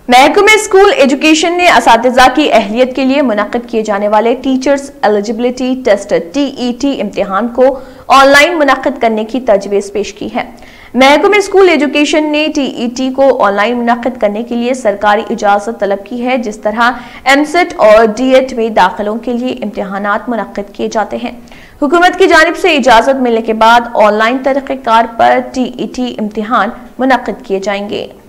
महकमे school education ने असातिज़ा की अहलियत के लिए मुनक़िद किए जाने वाले टीचर्स एलिजिबिलिटी टेस्ट (TET) इम्तिहान को ऑनलाइन मुनक़िद करने की तजवीज़ पेश की है। महकमे स्कूल एजुकेशन ने TET को ऑनलाइन मुनक़िद करने के लिए सरकारी इजाज़त तलब की है। जिस तरह MSET और DET में दाखिलों के लिए इम्तिहानात मुनक़िद किए जाते हैं। हुकूमत की जानिब से इजाज़त मिलने के बाद ऑनलाइन तरीक़ेकार पर TET इम्तिहान मुनक़िद किए जाएंगे।